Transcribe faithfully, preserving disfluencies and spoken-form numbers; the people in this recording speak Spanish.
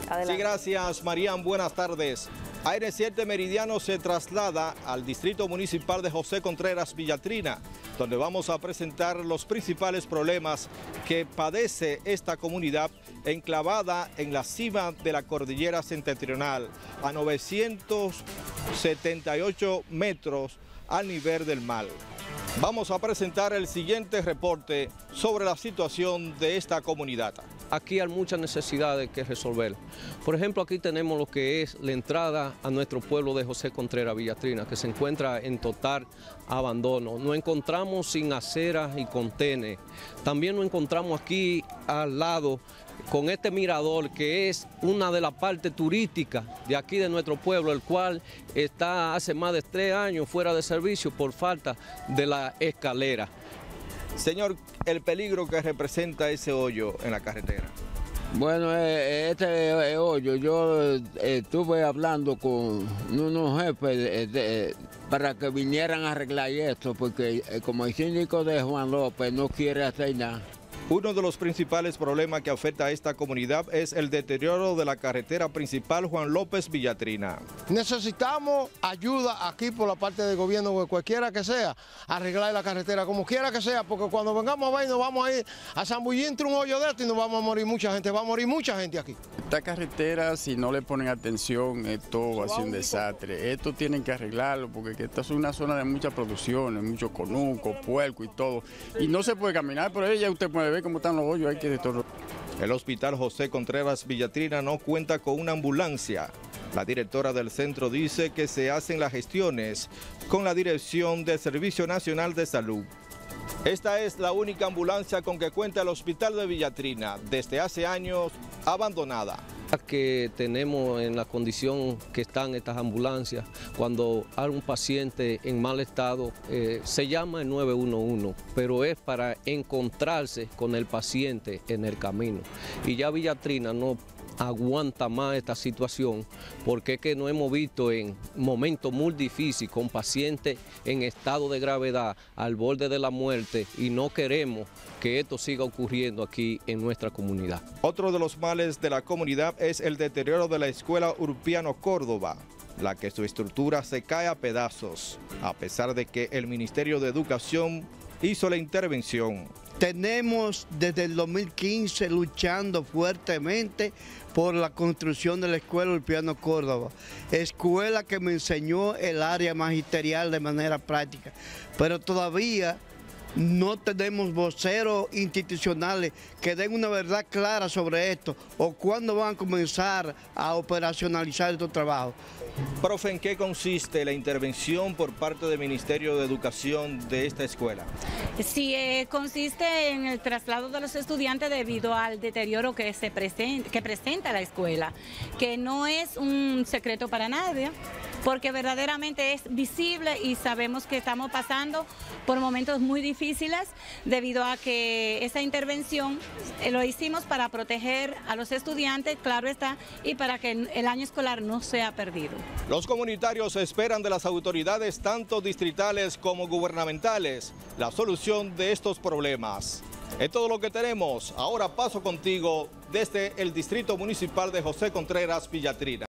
Adelante. Sí, gracias, Marían. Buenas tardes. A N siete Meridiano se traslada al Distrito Municipal de José Contreras Villatrina, donde vamos a presentar los principales problemas que padece esta comunidad enclavada en la cima de la cordillera septentrional, a novecientos setenta y ocho metros al nivel del mar. Vamos a presentar el siguiente reporte sobre la situación de esta comunidad. Aquí hay muchas necesidades que resolver. Por ejemplo, aquí tenemos lo que es la entrada a nuestro pueblo de José Contreras Villatrina, que se encuentra en total abandono. Nos encontramos sin aceras y contenes. También nos encontramos aquí al lado con este mirador, que es una de las partes turísticas de aquí de nuestro pueblo, el cual está hace más de tres años fuera de servicio por falta de la escalera. Señor, el peligro que representa ese hoyo en la carretera. Bueno, este hoyo, yo estuve hablando con unos jefes de, para que vinieran a arreglar esto, porque como el síndico de Juan López no quiere hacer nada. Uno de los principales problemas que afecta a esta comunidad es el deterioro de la carretera principal Juan López Villatrina. Necesitamos ayuda aquí por la parte del gobierno, cualquiera que sea, arreglar la carretera, como quiera que sea, porque cuando vengamos a ver nos vamos a ir a zambullir entre un hoyo de esto y nos vamos a morir mucha gente, va a morir mucha gente aquí. Esta carretera, si no le ponen atención, esto va a ser un desastre. Esto tienen que arreglarlo porque esta es una zona de mucha producción, mucho conuco, puerco y todo. Y no se puede caminar por ella, usted puede ver cómo están los hoyos, hay que de todo. El Hospital José Contreras Villatrina no cuenta con una ambulancia. La directora del centro dice que se hacen las gestiones con la Dirección del Servicio Nacional de Salud. Esta es la única ambulancia con que cuenta el Hospital de Villatrina, desde hace años abandonada. Que tenemos en la condición que están estas ambulancias, cuando hay un paciente en mal estado, eh, se llama el nueve uno uno, pero es para encontrarse con el paciente en el camino. Y ya Villatrina no aguanta más esta situación, porque es que nos hemos visto en momentos muy difíciles con pacientes en estado de gravedad al borde de la muerte, y no queremos que esto siga ocurriendo aquí en nuestra comunidad. Otro de los males de la comunidad es el deterioro de la escuela Urpiano Córdoba, la que su estructura se cae a pedazos, a pesar de que el Ministerio de Educación hizo la intervención. Tenemos desde el dos mil quince luchando fuertemente por la construcción de la escuela Urpiano Córdoba, escuela que me enseñó el área magisterial de manera práctica, pero todavía no tenemos voceros institucionales que den una verdad clara sobre esto o cuándo van a comenzar a operacionalizar estos trabajos. Profe, ¿en qué consiste la intervención por parte del Ministerio de Educación de esta escuela? Sí, eh, consiste en el traslado de los estudiantes debido al deterioro que, se presenta, que presenta la escuela, que no es un secreto para nadie, porque verdaderamente es visible y sabemos que estamos pasando por momentos muy difíciles debido a que esa intervención eh, lo hicimos para proteger a los estudiantes, claro está, y para que el año escolar no sea perdido. Los comunitarios esperan de las autoridades, tanto distritales como gubernamentales, la solución de estos problemas. Es todo lo que tenemos. Ahora paso contigo desde el Distrito Municipal de José Contreras Villatrina.